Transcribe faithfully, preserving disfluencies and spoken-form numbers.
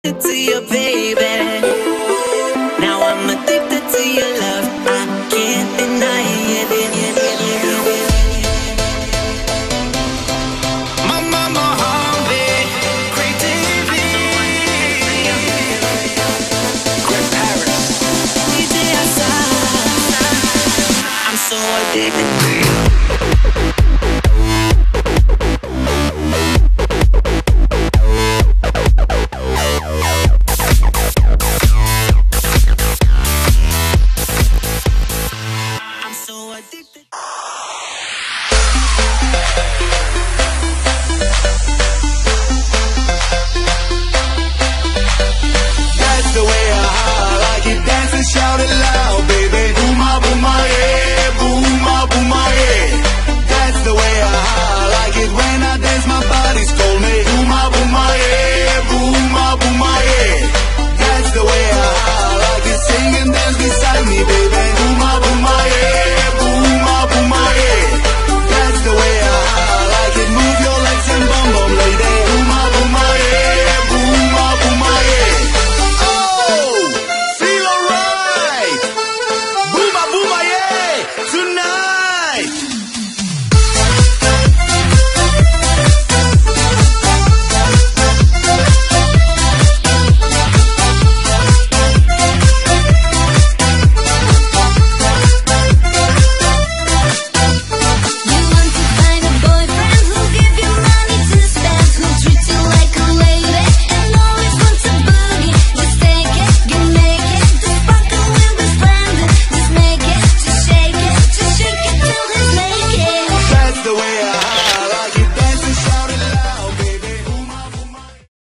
addicted to you, baby. Now I'm addicted to your love. I can't deny it. Mama Mohammed, great T V. Greg Paris, D J Assad. I'm so addicted to you. That's the way I like it, dance and shout it loud, baby.